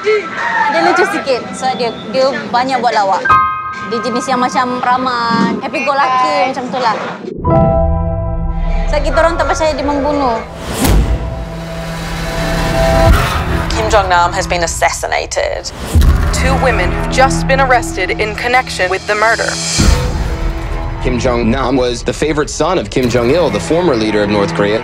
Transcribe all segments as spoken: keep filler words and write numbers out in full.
Dia lucu sikit, so dia dia banyak buat lawak. Dia jenis yang macam ramah, happy go lucky macam tu lah. So kita orang tak percaya dia membunuh. Kim Jong-nam has been assassinated. Two women have just been arrested in connection with the murder. Kim Jong-nam was the favorite son of Kim Jong-il, the former leader of North Korea.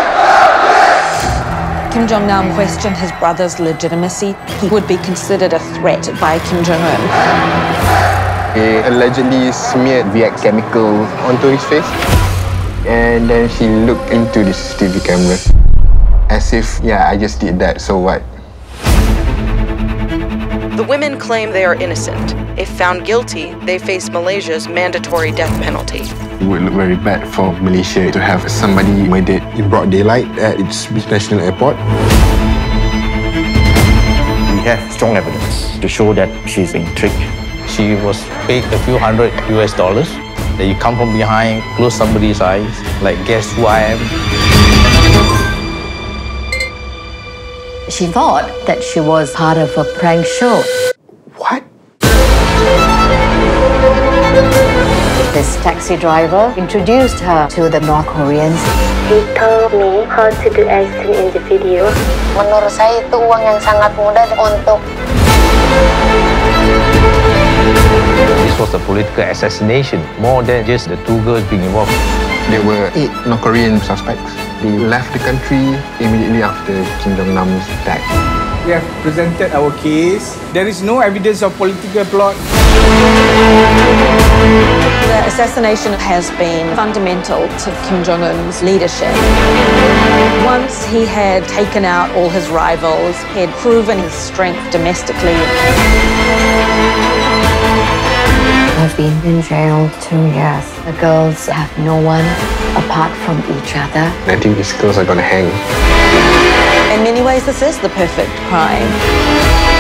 Kim Jong-nam questioned his brother's legitimacy. He would be considered a threat by Kim Jong-un. He allegedly smeared V X chemical onto his face. And then she looked into the C C T V camera. As if, yeah, I just did that, so what? The women claim they are innocent. If found guilty, they face Malaysia's mandatory death penalty. It would look very bad for Malaysia to have somebody murdered in broad daylight at its international airport. We have strong evidence to show that she's being tricked. She was paid a few hundred U S dollars. That you come from behind, close somebody's eyes, like, guess who I am? She thought that she was part of a prank show. What? This taxi driver introduced her to the North Koreans. He told me how to do acting in the video. Menurut saya itu uang yang sangat mudah untuk. This was a political assassination, more than just the two girls being involved. There were eight North Korean suspects. They left the country immediately after Kim Jong-nam's attack. We have presented our case. There is no evidence of political plot. The assassination has been fundamental to Kim Jong-un's leadership. Once he had taken out all his rivals, he had proven his strength domestically. I've been in jail two years. The girls have no one apart from each other. I think these girls are gonna hang. In many ways, this is the perfect crime.